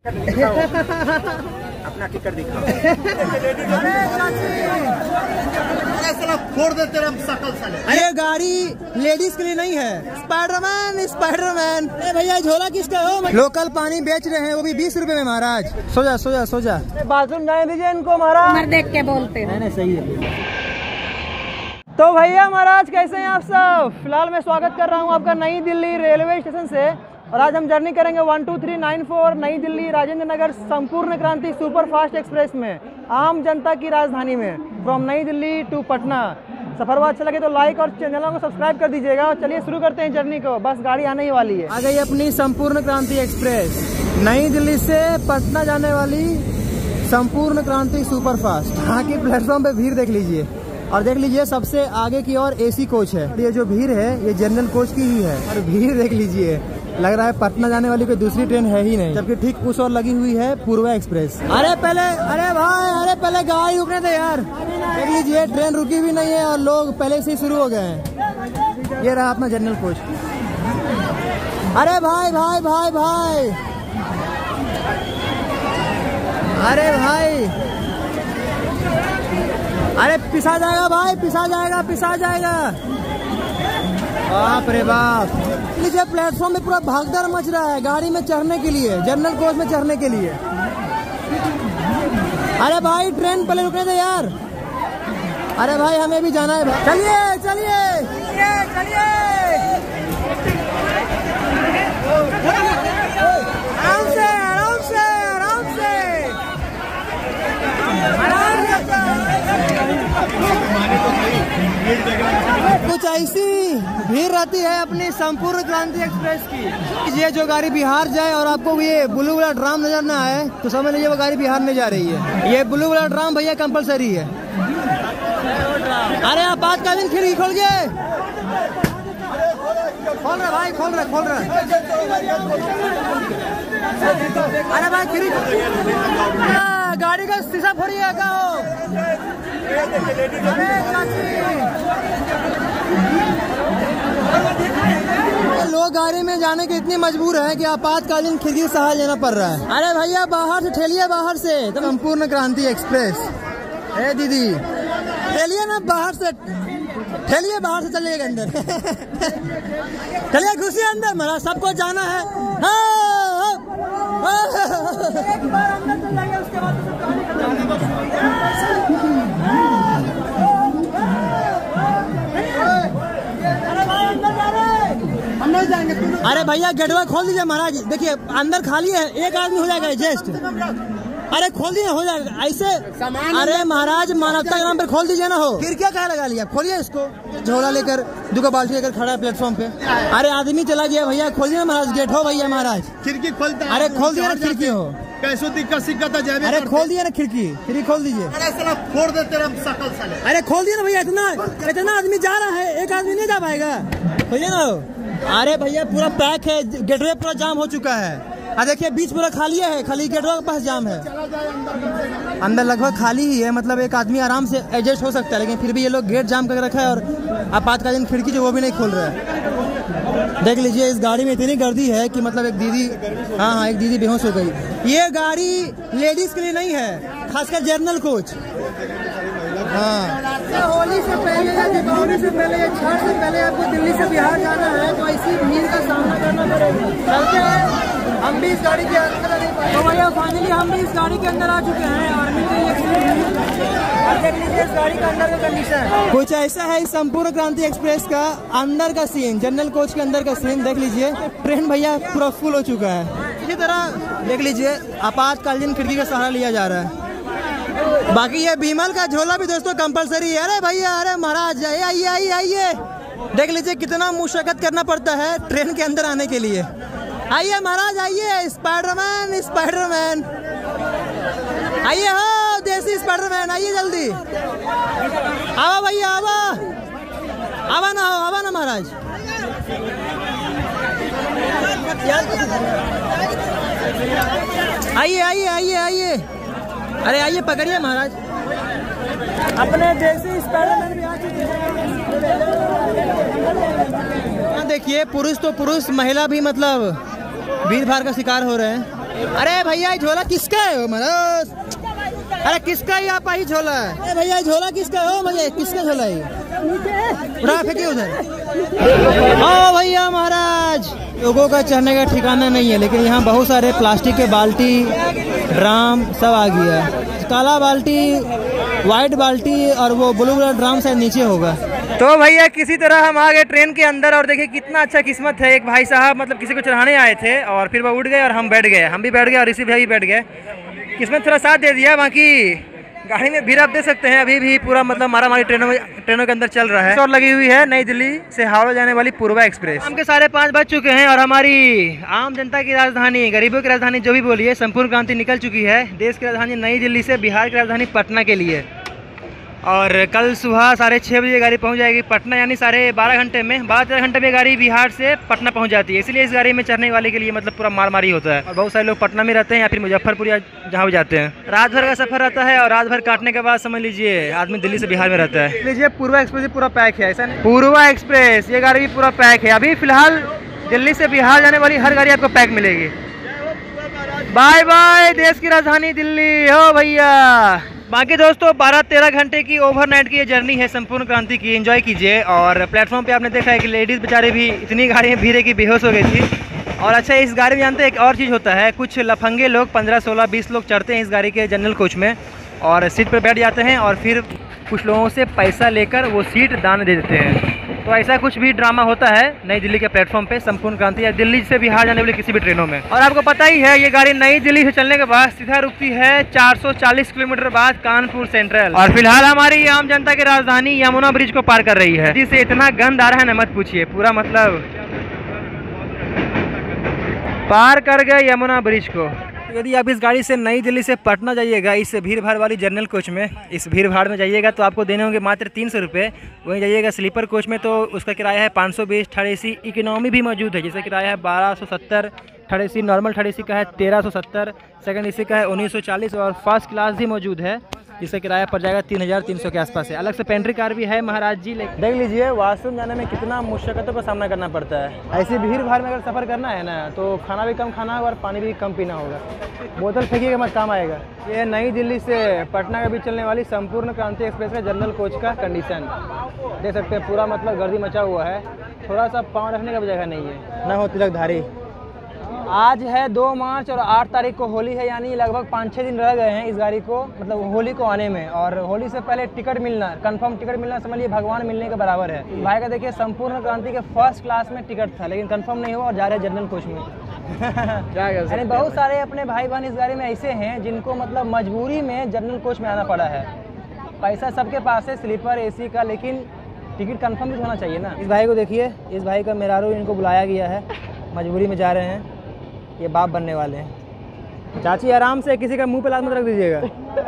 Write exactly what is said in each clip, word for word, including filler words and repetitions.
अपना टिकट दिखाओ। फोड़ देते हम सकल साले। ये गाड़ी लेडीज के लिए नहीं है। Spiderman Spiderman. ए भैया झोला किसका हो? लोकल पानी बेच रहे हैं, वो भी बीस रुपए में महाराज। सो जा सो जा सो जा। बाथरूम जाने दीजिए इनको महाराज। देख के बोलते हैं। नहीं सही है। तो भैया महाराज कैसे हैं आप सब? फिलहाल मैं स्वागत कर रहा हूं आपका नई दिल्ली रेलवे स्टेशन से, और आज हम जर्नी करेंगे one two three nine four New Delhi Rajendra Nagar संपूर्ण क्रांति सुपर फास्ट एक्सप्रेस में, आम जनता की राजधानी में, फ्रॉम नई दिल्ली टू पटना। सफर अच्छा लगे तो लाइक और चैनलों को सब्सक्राइब कर दीजिएगा। और चलिए शुरू करते हैं जर्नी को, बस गाड़ी आने ही वाली है। आ गई अपनी संपूर्ण क्रांति एक्सप्रेस, नई दिल्ली से पटना जाने वाली संपूर्ण क्रांति सुपर फास्ट। यहाँ की प्लेटफॉर्म पे भीड़ देख लीजिए, और देख लीजिए सबसे आगे की ओर एसी कोच है। ये जो भीड़ है ये जनरल कोच की ही है, और भीड़ देख लीजिए, लग रहा है पटना जाने वाली कोई दूसरी ट्रेन है ही नहीं, जबकि ठीक उस ओर लगी हुई है पूर्वा एक्सप्रेस। अरे पहले अरे भाई अरे पहले गाड़ी रुकने थे यार। देख लीजिए ट्रेन रुकी भी नहीं है और लोग पहले से ही शुरू हो गए हैं। ये रहा अपना जनरल कोच। अरे भाई भाई भाई भाई अरे भाई अरे पिसा जाएगा भाई, पिसा जाएगा पिसा जाएगा। बाप रे बाप। लीजिए प्लेटफॉर्म में पूरा भागदौड़ मच रहा है गाड़ी में चढ़ने के लिए, जनरल कोच में चढ़ने के लिए। अरे भाई ट्रेन पहले रुकने दे यार। अरे भाई हमें भी जाना है भाई। चलिए चलिए चलिए आराम से आराम से आराम से कुछ ऐसी भीड़ रहती है अपनी संपूर्ण क्रांति एक्सप्रेस की। ये जो गाड़ी बिहार जाए और आपको ये ब्लू वाला ड्राम नजर ना आए तो समझ लीजिए वो गाड़ी बिहार में जा रही है। ये ब्लू वाला ड्राम भैया कंपलसरी है। अरे आप बात का दिन खिड़की खोल गए, खोल रहे भाई, खोल रहे खोल रहे। अरे भाई खिड़की, गाड़ी का शीशा फोड़िए क्या हो? लोग गाड़ी में जाने के इतने मजबूर हैं कि आपातकालीन खिड़की से सहारा लेना पड़ रहा है। अरे भैया बाहर से ठेलिए, बाहर से तो संपूर्ण क्रांति एक्सप्रेस। ए दीदी ठेलिए ना, बाहर से ठेलिए, बाहर से चलिएगा अंदर। चलिए घुसिए अंदर, मेरा सबको जाना है। एक बार अंदर चल जाएंगे, उसके बाद अरे भैया गेटवा खोल दीजिए महाराज। देखिए अंदर खाली है, एक आदमी हो जाएगा एडजस्ट। अरे खोल दिए हो जाएगा ऐसे। अरे महाराज मानवता के नाम पर खोल दीजिए ना। हो खिड़कियाँ कहाँ लगा लिया? खोलिए इसको। झोला लेकर दुका बाल्टी लेकर खड़ा है प्लेटफॉर्म पे। अरे आदमी चला गया भैया, खोलिए ना महाराज गेट। हो भैया महाराज खिड़की खोलता है। अरे खोल दिया ना खिड़की। हो कैसो दिक्कत सिक्कत है। अरे खोल दिया ना खिड़की, खिड़की खोल दीजिए। फोड़ देते हम सकल साले। अरे खोल दिया ना भैया, इतना इतना आदमी जा रहा है, एक आदमी नहीं जा पाएगा। खोलिए ना। अरे भैया पूरा पैक है, गेटवे पूरा जाम हो चुका है। अरे देखिए बीच पूरा खाली है, खाली गेटवे के पास जाम है। अंदर लगभग खाली ही है, मतलब एक आदमी आराम से एडजस्ट हो सकता है, लेकिन फिर भी ये लोग गेट जाम कर रखा है और आपातकालीन खिड़की जो वो भी नहीं खोल रहा है। देख लीजिए इस गाड़ी में इतनी गर्दी है कि मतलब एक दीदी, हाँ हाँ एक दीदी बेहोश हो गई। ये गाड़ी लेडीज के लिए नहीं है, खासकर जनरल कोच। हाँ होली से पहले या दीपावली से पहले या छठ से पहले आपको दिल्ली से बिहार जाना है तो ऐसी भीड़ का सामना करना पड़ेगा। चलते हैं हम भी इस गाड़ी के अंदर। तो भैया फाइनली हम भी इस गाड़ी के अंदर आ चुके हैं और देख लीजिए इस गाड़ी का अंदर का कंडीशन कुछ ऐसा है। इस संपूर्ण क्रांति एक्सप्रेस का अंदर का सीन, जनरल कोच के अंदर का सीन देख लीजिए। ट्रेन भैया पूरा फुल हो चुका है। इसी तरह देख लीजिए आपातकालीन खिड़की का सहारा लिया जा रहा है। बाकी ये बीमल का झोला भी दोस्तों कंपलसरी है। अरे भैया अरे महाराज आइए आइए आइए, देख लीजिए कितना मुशक्कत करना पड़ता है ट्रेन के अंदर आने के लिए। आइए महाराज आइए, स्पाइडरमैन स्पाइडरमैन आइए। हो देसी स्पाइडरमैन आइए जल्दी। आवा भैया आवा, आवा ना हो आवा ना महाराज। आइए आइए आइए आइए, अरे आइए पकड़िए महाराज। अपने देसी स्पाइडरमैन भी आ चुके हैं। देखिए पुरुष तो पुरुष, महिला भी मतलब भीड़ भाड़ का शिकार हो रहे हैं। अरे भैया ये झोला किसका है हो महाराज? अरे किसका ही आप ही झोला है? अरे भैया झोला किसका हो? मुझे किसका झोला है? उड़ा फेंके उधर। हाँ भैया महाराज, लोगों का चढ़ने का ठिकाना नहीं है, लेकिन यहाँ बहुत सारे प्लास्टिक के बाल्टी ड्राम सब आ गया है। काला बाल्टी, व्हाइट बाल्टी और वो ब्लू कलर ड्राम शायद नीचे होगा। तो भैया किसी तरह हम आ गए ट्रेन के अंदर और देखिए कितना अच्छा किस्मत है। एक भाई साहब मतलब किसी को चढ़ाने आए थे और फिर वो उठ गए और हम बैठ गए, हम भी बैठ गए और ऋषि भाई भी बैठ गए। किस्मत थोड़ा साथ दे दिया, बाकी गाड़ी में भीड़ आप दे सकते हैं अभी भी पूरा मतलब मारा मारी ट्रेनों में ट्रेनों के अंदर चल रहा है। और लगी हुई है नई दिल्ली से हावड़ा जाने वाली पूर्वा एक्सप्रेस। शाम के साढ़े पाँच बज चुके हैं और हमारी आम जनता की राजधानी, गरीबों की राजधानी जो भी बोलिए, संपूर्ण क्रांति निकल चुकी है देश की राजधानी नई दिल्ली से बिहार की राजधानी पटना के लिए। और कल सुबह साढ़े छः बजे गाड़ी पहुंच जाएगी पटना, यानी साढ़े बारह घंटे में बारह तेरह घंटे में गाड़ी बिहार से पटना पहुंच जाती है। इसलिए इस गाड़ी में चढ़ने वाले के लिए मतलब पूरा मार मारी होता है। और बहुत सारे लोग पटना में रहते हैं या फिर मुजफ्फरपुर या जहाँ भी जाते हैं। रात भर का सफर रहता है और रात भर काटने के बाद समझ लीजिए आदमी दिल्ली से बिहार में रहता है। लीजिए पूर्वा एक्सप्रेस पूरा पैक है, ऐसा नहीं? पूर्वा एक्सप्रेस ये गाड़ी भी पूरा पैक है। अभी फिलहाल दिल्ली से बिहार जाने वाली हर गाड़ी आपको पैक मिलेगी। बाय बाय देश की राजधानी दिल्ली हो भैया। बाकी दोस्तों बारह तेरह घंटे की ओवरनाइट की ये जर्नी है संपूर्ण क्रांति की, एंजॉय कीजिए। और प्लेटफॉर्म पे आपने देखा है कि लेडीज़ बेचारे भी इतनी गाड़ी में भीड़ है कि बेहोश हो गई थी। और अच्छा इस गाड़ी में जानते हैं एक और चीज़ होता है, कुछ लफंगे लोग पंद्रह सोलह बीस लोग चढ़ते हैं इस गाड़ी के जनरल कोच में और सीट पर बैठ जाते हैं और फिर कुछ लोगों से पैसा लेकर वो सीट दान दे देते हैं। तो ऐसा कुछ भी ड्रामा होता है नई दिल्ली के प्लेटफॉर्म पे संपूर्ण क्रांति या दिल्ली से बिहार जाने वाली किसी भी ट्रेनों में। और आपको पता ही है ये गाड़ी नई दिल्ली से चलने के बाद सीधा रुकती है चार सौ चालीस किलोमीटर बाद कानपुर सेंट्रल। और फिलहाल हमारी आम जनता की राजधानी यमुना ब्रिज को पार कर रही है, जिससे इतना गंद आ रहा है ना मत पूछिए। पूरा मतलब पार कर गए यमुना ब्रिज को। यदि आप इस गाड़ी से नई दिल्ली से पटना जाइएगा इस भीड़ भाड़ वाली जनरल कोच में, इस भीड़ भाड़ में जाइएगा तो आपको देने होंगे मात्र तीन सौ रुपये। वहीं जाइएगा स्लीपर कोच में तो उसका किराया है पाँच सौ बीस। थर्ड ए सी इकोनॉमी भी मौजूद है जिसका किराया है बारह सौ सत्तर। Third A C normal third A C का है तेरह सौ सत्तर। सेकेंड ए सी का है उन्नीस सौ चालीस और फर्स्ट क्लास भी मौजूद है जिसका किराया पड़ जाएगा तीन हज़ार तीन सौ के आसपास है। अलग से पेंट्री कार भी है महाराज जी। देख लीजिए वॉशरूम जाने में कितना मुश्किलों का सामना करना पड़ता है। ऐसी भीड़ भाड़ में अगर सफ़र करना है ना तो खाना भी कम खाना होगा और पानी भी कम पीना होगा। बोतल फेंकिएगा मत, काम आएगा। ये नई दिल्ली से पटना के बीच चलने वाली संपूर्ण क्रांति एक्सप्रेस का जनरल कोच का कंडीशन देख सकते हैं। पूरा मतलब गर्दी मचा हुआ है, थोड़ा सा पाँव रखने का भी जगह नहीं है। न हो तिलकधारी। आज है दो मार्च और आठ तारीख को होली है, यानी लगभग पाँच छः दिन रह गए हैं इस गाड़ी को मतलब होली को आने में। और होली से पहले टिकट मिलना, कंफर्म टिकट मिलना समझिए भगवान मिलने के बराबर है। भाई का देखिए संपूर्ण क्रांति के फर्स्ट क्लास में टिकट था लेकिन कंफर्म नहीं हुआ और जा रहे जनरल कोच में। क्या यानी बहुत सारे अपने भाई बहन इस गाड़ी में ऐसे हैं जिनको मतलब मजबूरी में जनरल कोच में आना पड़ा है। पैसा सबके पास है स्लीपर ए सी का, लेकिन टिकट कंफर्म भी होना चाहिए ना। इस भाई को देखिए, इस भाई का मेहरारू इनको बुलाया गया है, मजबूरी में जा रहे हैं, ये बाप बनने वाले हैं। चाची आराम से, किसी का मुंह पे लात मत रख दीजिएगा।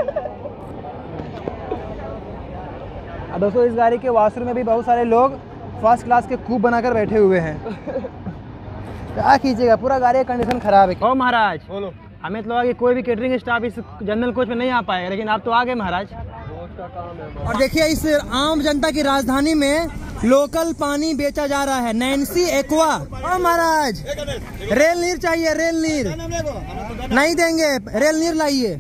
अब दोस्तों इस गाड़ी के वॉशरूम में भी बहुत सारे लोग फर्स्ट क्लास के कूप बनाकर बैठे हुए हैं। क्या कीजिएगा, पूरा गाड़ी का कंडीशन खराब है। ओ महाराज बोलो। हमें तो लगा कि कोई भी कैटरिंग स्टाफ इस जनरल कोच में नहीं आ पाएगा, लेकिन आप तो आ गए महाराज। और देखिए इस आम जनता की राजधानी में लोकल पानी बेचा जा रहा है, नैन्सी एक्वा। ओ महाराज रेल नीर चाहिए, रेल नीर नहीं देंगे, रेल नीर लाइए।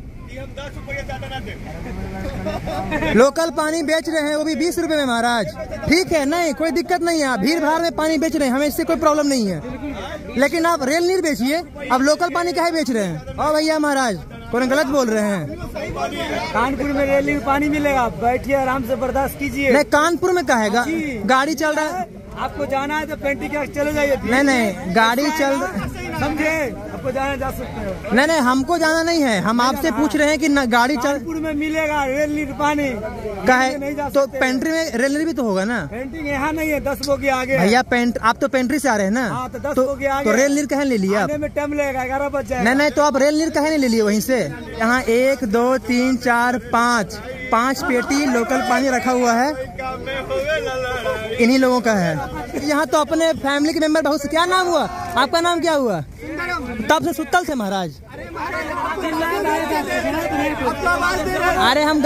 लोकल पानी बेच रहे हैं वो भी बीस रुपए में महाराज। ठीक है, नहीं कोई दिक्कत नहीं है, भीड़ भाड़ में पानी बेच रहे हैं, हमें इससे कोई प्रॉब्लम नहीं है, लेकिन आप रेल नीर बेचिए। अब लोकल पानी काहे बेच रहे हैं? ओ भैया महाराज कौन गलत बोल रहे हैं। कानपुर में रेल नीर पानी मिलेगा, बैठिए आराम से बर्दाश्त कीजिए। नहीं कानपुर में कहेगा, गाड़ी चल रहा है, आपको जाना है तो पेंटी के चले जाइए। नहीं नहीं गाड़ी चल, समझे, आपको जाना जा सकते हो। नहीं नहीं हमको जाना नहीं है, हम आपसे पूछ रहे हैं कि न, गाड़ी चल कानपुर में मिलेगा रेल नीर पानी कहे तो पेंट्री में रेल नीर भी तो होगा ना। पेंटिंग यहाँ नहीं है, दस बोगी आगे। भैया पेंट आप तो पेंट्री से आ रहे हैं ना। हाँ, तो दस तो, बोगी आगे। तो रेल नीर कहे ले लिया आप? में टाइम लगेगा, ग्यारह बज जाएगा। नहीं नहीं तो आप रेल नीर कहे नहीं ले लिए वहीं से? यहाँ एक दो तीन चार पाँच पाँच पेटी लोकल पानी रखा हुआ है, इन्हीं लोगों का है। यहाँ तो अपने फैमिली के मेंबर बहुत से। क्या नाम हुआ आपका? नाम क्या हुआ? तब से सुतल थे महाराज। अरे हम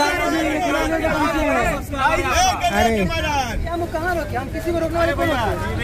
अरे हम कहाँ रोके, हम किसी को रोकने वाले कौन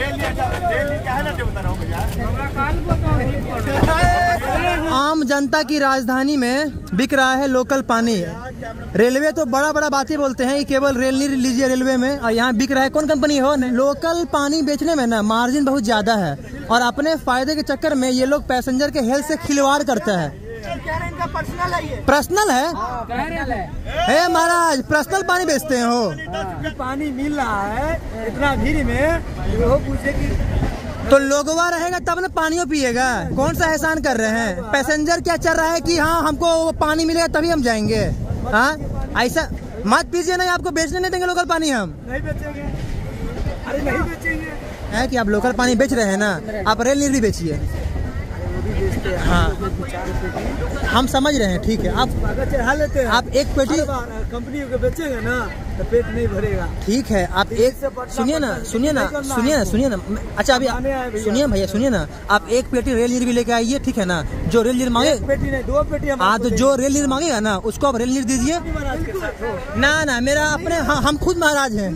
होते? आम जनता की राजधानी में बिक रहा है लोकल पानी। रेलवे तो बड़ा बड़ा बातें बोलते हैं कि केवल रेल नहीं लीजिए रेलवे में, और यहाँ बिक रहा है कौन कंपनी हो? लोकल पानी बेचने में ना मार्जिन बहुत ज्यादा है, और अपने फायदे के चक्कर में ये लोग पैसेंजर के हेल्थ से खिलवाड़ करते हैं। पर्सनल है, ये पर्सनल है, है महाराज पर्सनल पानी बेचते हैं हो। पानी मिल रहा है इतना भीड़ में, वो पूछे कि तो लोगवा रहेगा तब ना पानियों पिएगा। कौन सा एहसान कर रहे हैं? पैसेंजर क्या चल रहा है कि हाँ हमको पानी मिलेगा तभी हम जाएंगे। हाँ ऐसा मत पीजिए, नहीं आपको बेचने नहीं देंगे लोकल पानी, हम नहीं बेचेंगे। अरे नहीं बेचेंगे है कि आप लोकल पानी बेच रहे हैं ना, आप रेल नीर भी बेचिए। हाँ हम समझ रहे हैं, ठीक है। आप चढ़ा लेते हैं, आप एक पेटी कंपनी को बेचेंगे ना तो पेट नहीं भरेगा। ठीक है, आप एक सुनिए ना सुनिए ना सुनिए ना सुनिए ना अच्छा अभी सुनिए भैया सुनिए ना, आप एक पेटी रेल नीर भी लेके आइए, ठीक है ना। जो रेल नीर मांगे, पेटी नहीं दो पेटी। हाँ तो जो रेल नीर मांगेगा ना उसको आप रेल नीर दीजिए ना। ना मेरा अपने हाँ, हम खुद महाराज हैं।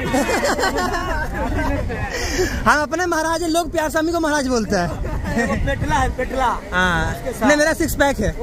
हम अपने महाराज हैं, लोग प्यार स्वामी को महाराज बोलता है। पेटला है पेटला। हाँ नहीं मेरा सिक्स पैक है।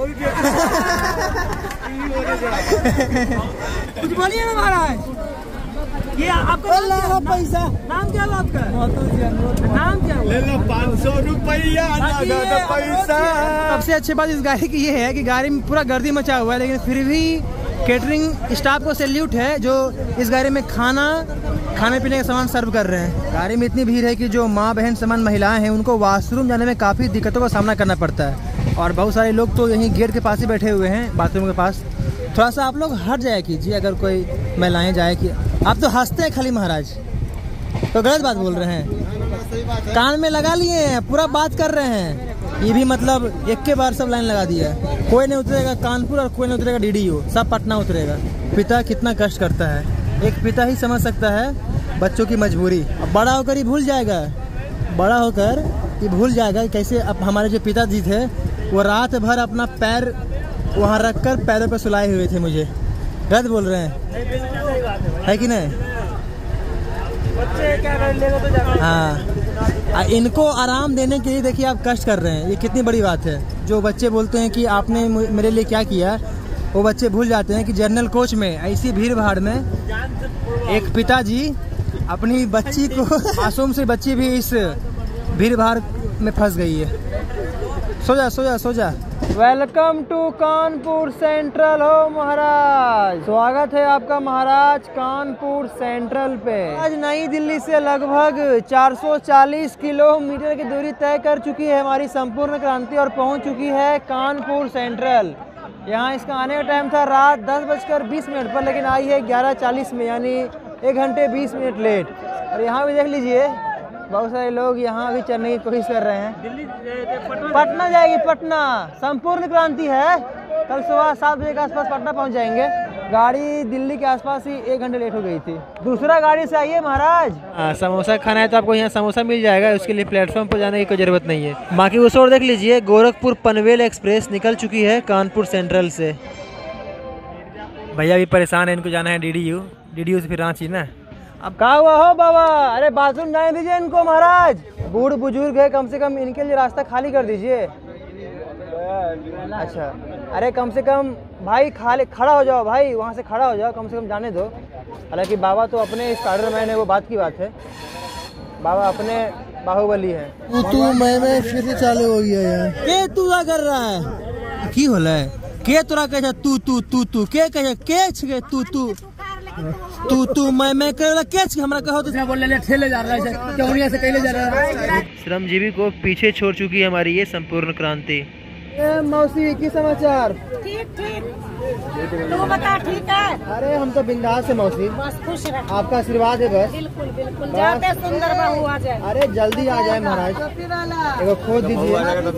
कुछ बोलिए ना महाराज। ये आपका पैसा नाम क्या है आपका? नाम क्या है? ले लो पाँच सौ रुपया पैसा। सबसे अच्छी बात इस गाड़ी की ये है कि गाड़ी में पूरा गर्दी मचा हुआ है, लेकिन फिर भी केटरिंग स्टाफ को सैल्यूट है जो इस गाड़ी में खाना खाने पीने का सामान सर्व कर रहे हैं। गाड़ी में इतनी भीड़ है कि जो माँ बहन समान महिलाएं हैं उनको वॉशरूम जाने में काफ़ी दिक्कतों का सामना करना पड़ता है, और बहुत सारे लोग तो यहीं गेट के पास ही बैठे हुए हैं बाथरूम के पास। थोड़ा सा आप लोग हट जाया कीजिए अगर कोई महिलाएं जाए कि आप तो हंसते हैं खाली महाराज, तो गलत बात बोल रहे हैं। कान में लगा लिए हैं, पूरा बात कर रहे हैं, ये भी मतलब एक के बार सब लाइन लगा दिया है। कोई नहीं उतरेगा कानपुर और कोई नहीं उतरेगा डीडीयू, सब पटना उतरेगा। पिता कितना कष्ट करता है, एक पिता ही समझ सकता है बच्चों की मजबूरी। अब बड़ा होकर ही भूल जाएगा, बड़ा होकर ये भूल जाएगा कैसे। अब हमारे जो पिताजी थे वो रात भर अपना पैर वहाँ रखकर पैरों पर सुलाए हुए थे मुझे। गलत बोल रहे हैं है कि नहीं? बच्चे क्या कर लेगा तो जाना। हाँ इनको आराम देने के लिए देखिए आप कष्ट कर रहे हैं, ये कितनी बड़ी बात है। जो बच्चे बोलते हैं कि आपने मेरे लिए क्या किया, वो बच्चे भूल जाते हैं कि जनरल कोच में ऐसी भीड़ भाड़ में एक पिताजी अपनी बच्ची को, मासूम से बच्ची भी इस भीड़ भाड़ में फंस गई है। सो जा सो जा सो जा। वेलकम टू कानपुर सेंट्रल हो महाराज, स्वागत है आपका महाराज कानपुर सेंट्रल पे। आज नई दिल्ली से लगभग चार सौ चालीस किलोमीटर की दूरी तय कर चुकी है हमारी संपूर्ण क्रांति और पहुंच चुकी है कानपुर सेंट्रल। यहाँ इसका आने का टाइम था रात दस बजकर बीस मिनट पर, लेकिन आई है ग्यारह चालीस में, यानी एक घंटे बीस मिनट लेट। और यहाँ भी देख लीजिए बहुत सारे लोग यहाँ भी चढ़ने की कोशिश कर रहे हैं। दिल्ली पटना जाएगी, पटना संपूर्ण क्रांति है। कल सुबह सात बजे के आसपास पटना पहुँच जाएंगे। गाड़ी दिल्ली के आसपास ही एक घंटे लेट हो गई थी। दूसरा गाड़ी से आइए महाराज। हाँ समोसा खाना है तो आपको यहाँ समोसा मिल जाएगा, उसके लिए प्लेटफॉर्म पर जाने की कोई जरूरत नहीं है। बाकी उस और देख लीजिए गोरखपुर पनवेल एक्सप्रेस निकल चुकी है कानपुर सेंट्रल से। भैया भी परेशान है, इनको जाना है डीडीयू, डीडीयू से फिर रांची ना। अब कहा हुआ हो बाबा, अरे बाथरूम जाने दीजिए इनको महाराज, बूढ़ बुजुर्ग है, कम से कम इनके लिए रास्ता खाली कर दीजिए। अच्छा अरे कम से कम भाई खाली खड़ा हो जाओ भाई, वहाँ से खड़ा हो जाओ, कम से कम जाने दो। हालांकि बाबा तो अपने स्पाइडरमैन है, वो बात की बात है, बाबा अपने बाहुबली है। तू तू मैं मैं फिर से चालू हो गया यार। के तू क्या कर रहा है, की होला है के तोरा कहे तू तू तू तू के कहे के छे तू तू तू तू मैं मैं करे के छे हमरा कहो तो बोल ले ठेले जा रहा है, चौरिया से कहले जा रहा है। श्रमजीवी को पीछे छोड़ चुकी है हमारी ये संपूर्ण क्रांति। ए मौसी की समाचार? ठीक ठीक, तू बता ठीक है? अरे हम तो बिंदास है मौसी, बस खुश रह, आपका आशीर्वाद है बस। बिल्कुल बिल्कुल, जाते सुंदर बहू आ जाए। अरे जल्दी आ जाए महाराज, एगो खोज दीजिए।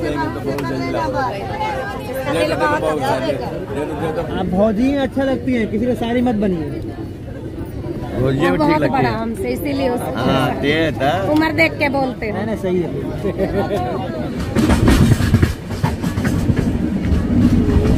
आप भौजी अच्छा लगती हैं, किसी को सारी मत बनिए। भौजी में ठीक लगती है हमसे, इसीलिए उम्र देख के बोलते हैं। नहीं सही है।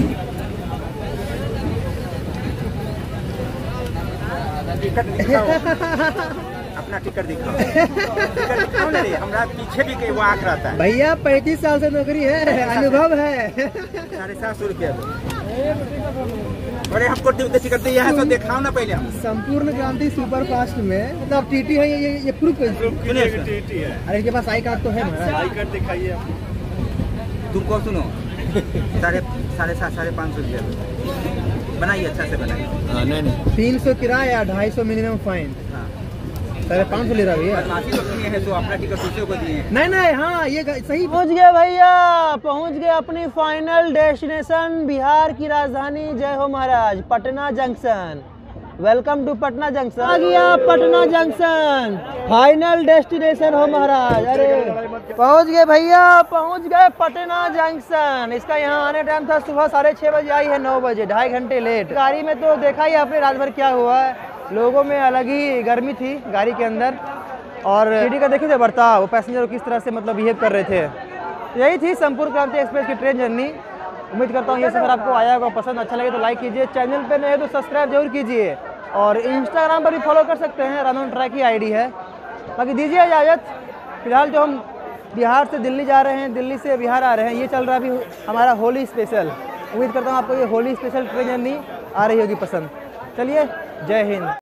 टिकट दिखाओ अपना टिकट दिखाओ टिकट दिखाओ ना रे हमारा पीछे भी कहीं वो आँख रहता है भैया पैंतीस साल से नौकरी है अनुभव है साढ़े सात सौ रुपया दो अरे हमको टिकट दिया है तो दिखाओ ना पहले हम संपूर्ण क्रांति सुपर फास्ट में मतलब टीटी है ये ये प्रूफ है टीटी है अरे इनके पास आई कार्ड तो है ना आई कार्ड दिखाइए तुमको सुनो साढ़े साढ़े सात साढ़े पाँच सौ रुपया बनाइए अच्छा से बनाइए हाँ नहीं नहीं तीन सौ किराया ढाई सौ मिनिमम फाइन साढ़े पाँच सौ ले रहा भैया माफी तो किए हैं तो अपना टिकट दूसरे को दिए हैं नहीं नहीं हाँ ये सही पहुंच गए भैया पहुंच गए अपनी फाइनल डेस्टिनेशन बिहार की राजधानी जय हो महाराज Patna junction welcome to Patna junction आ गया पटना जंक्शन फाइनल डेस्टिनेशन हो महाराज अरे पहुंच गए भैया पहुंच गए पटना जंक्शन इसका यहाँ आने टाइम था सुबह साढ़े छः बजे आई है नौ बजे ढाई घंटे लेट गाड़ी में तो देखा ही आपने रात भर क्या हुआ है लोगों में अलग ही गर्मी थी गाड़ी के अंदर और टीटी का देखे थे बर्ताव वो पैसेंजर को किस तरह से मतलब बिहेव कर रहे थे यही थी संपूर्ण क्रांति एक्सप्रेस की ट्रेन जर्नी उम्मीद करता हूँ ये सफर आपको आया होगा पसंद अच्छा लगे तो लाइक कीजिए चैनल पे नए तो सब्सक्राइब जरूर कीजिए और इंस्टाग्राम पर भी फॉलो कर सकते हैं रन ऑन ट्रैक की आईडी है बाकी दीजिए इजाज़त फिलहाल जो हम बिहार से दिल्ली जा रहे हैं दिल्ली से बिहार आ रहे हैं ये चल रहा है अभी हमारा होली स्पेशल उम्मीद करता हूँ आपको ये होली स्पेशल ट्रेन जर्नी आ रही होगी पसंद चलिए जय हिंद।